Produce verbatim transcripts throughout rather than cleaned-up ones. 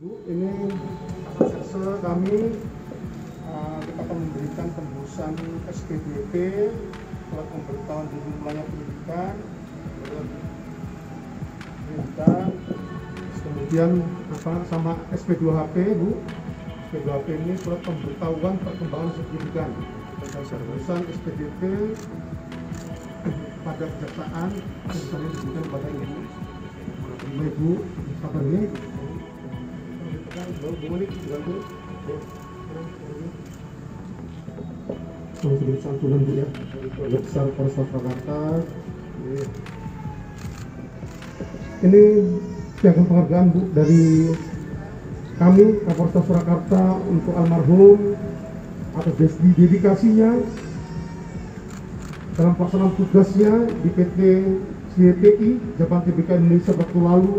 Bu, ini reserse kami uh, kita akan memberikan tembusan S P D P, surat pemberitahuan dimulainya pendidikan, pendidikan, kemudian apa sama S P dua H P, Bu. S P dua H P ini surat pemberitahuan perkembangan pendidikan. Tembusan S P D P pada kejaksaan misalnya diberikan kepada ibu. Ibu, sabar ya. Sama santunan Bu ya, Keluarga Besar Polres Surakarta. Ini piagam penghargaan Bu dari kami Kapolres Surakarta untuk almarhum atas dedikasinya dalam pelaksanaan tugasnya di P T C P I Jabatan T B K Indonesia waktu lalu,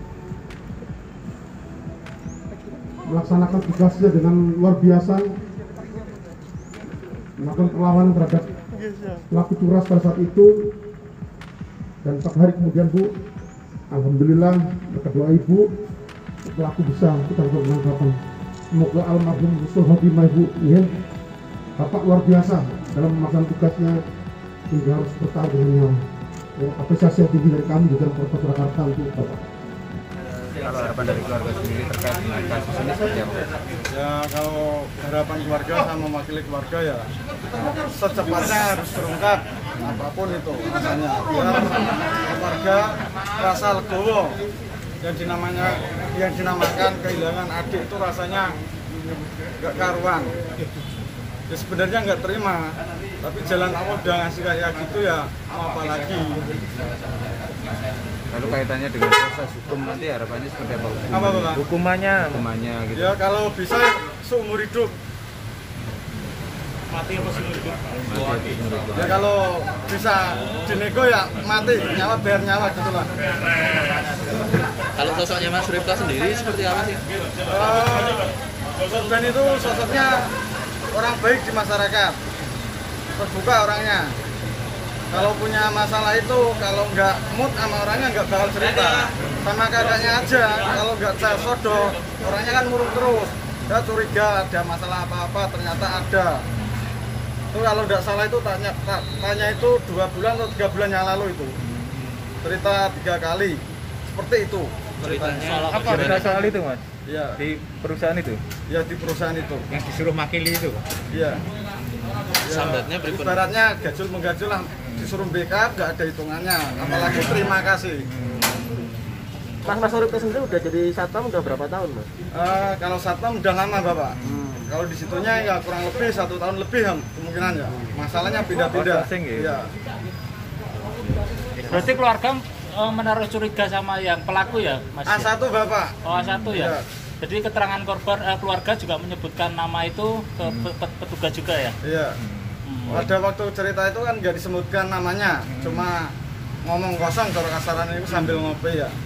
melaksanakan tugasnya dengan luar biasa, melakukan perlawanan terhadap pelaku curas pada saat itu. Dan empat hari kemudian Bu, alhamdulillah berkat doa Ibu, pelaku bisa kita lakukan penangkapan. Semoga almarhum husnul khotimah Ibu, ya. Bapak luar biasa dalam melaksanakan tugasnya hingga harus bertahan dengan nyawa. Ya, apresiasi yang tinggi dari kami di dalam Polres Surakarta untuk Bapak. Kalau harapan dari keluarga sendiri terkait dengan kasus ini seperti apa? Ya, kalau harapan keluarga sama mewakili keluarga ya secepatnya harus terungkap apapun itu rasanya, biar keluarga rasa legowo. Yang dinamanya yang dinamakan kehilangan adik itu rasanya nggak karuan. Ya sebenarnya nggak terima, tapi jalan Allah udah ngasih kayak gitu ya, mau apa lagi. Lalu kaitannya dengan proses hukum nanti harapannya seperti apa? Apa Pak? Hukumannya, hukumannya gitu. Ya kalau bisa seumur hidup. Mati apa seumur hidup? Mati, Ya kalau bisa dinego ya mati, nyawa bayar nyawa gitu lah. Kalau sosoknya Mas Rifka sendiri seperti apa sih? Uh, Sorban itu sosoknya orang baik di masyarakat, terbuka orangnya. Kalau punya masalah itu, kalau nggak mood sama orangnya nggak bakal cerita. Sama kakaknya aja, kalau nggak saya sodo, orangnya kan murung terus. Dia curiga ada masalah apa-apa, ternyata ada. Itu kalau nggak salah itu tanya, tanya itu dua bulan atau tiga bulan yang lalu itu. Cerita tiga kali, seperti itu. Ceritanya Apa cerita soal itu Mas? Ya, Di perusahaan itu? ya di perusahaan itu. Yang disuruh makili itu? Iya. Ya, Sambatnya berikut. ibaratnya gajul menggajul lah, disuruh backup nggak ada hitungannya, apalagi terima kasih. Mas Mas Rifka sendiri udah jadi satpam udah berapa tahun Mas? Uh, kalau satpam udah lama Bapak. Hmm. Kalau di situnya ya kurang lebih satu tahun lebih ya, kemungkinan ya. Masalahnya beda-beda. Oh, ya? Iya. Berarti keluarga uh, menaruh curiga sama yang pelaku ya, Mas? A satu Bapak. Oh, A satu ya? Iya. Jadi keterangan korban, uh, keluarga juga menyebutkan nama itu ke hmm. petugas juga ya? Iya. Hmm. Pada waktu cerita itu kan nggak disebutkan namanya, hmm. cuma ngomong kosong cara kasarannya itu sambil ngopi ya.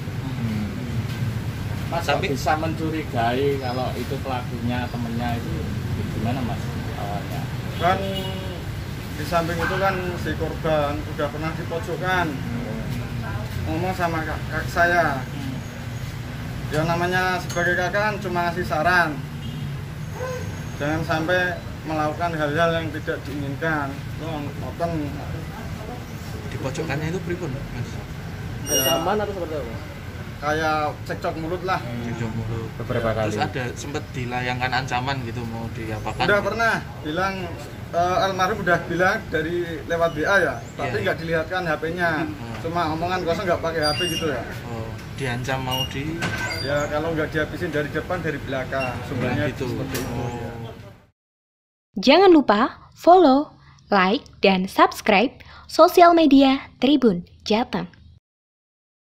Mas Tapi, bisa mencurigai kalau itu pelakunya, temennya itu gimana Mas awalnya? Kan di samping itu kan si korban udah pernah dipojokkan, hmm. ngomong sama kakak saya. Hmm. Ya namanya sebagai kakak kan cuma ngasih saran, jangan sampai melakukan hal-hal yang tidak diinginkan. Lo nonton. Dipojokkannya itu pripun, Mas? Ancaman atau seperti apa? Kayak cekcok mulut lah. Cekcok mulut. Beberapa kali. Terus ada sempat dilayangkan ancaman gitu mau diapakan? Udah gitu? pernah bilang uh, almarhum udah bilang dari lewat W A ya, tapi nggak yeah. dilihatkan H P-nya. Hmm. Cuma omongan kosong nggak pakai H P gitu ya. Oh, diancam mau di? Ya kalau nggak dihabisin dari depan dari belakang. Sebenarnya gitu. Seperti itu. Oh. Ya. Jangan lupa follow, like, dan subscribe sosial media Tribun Jateng.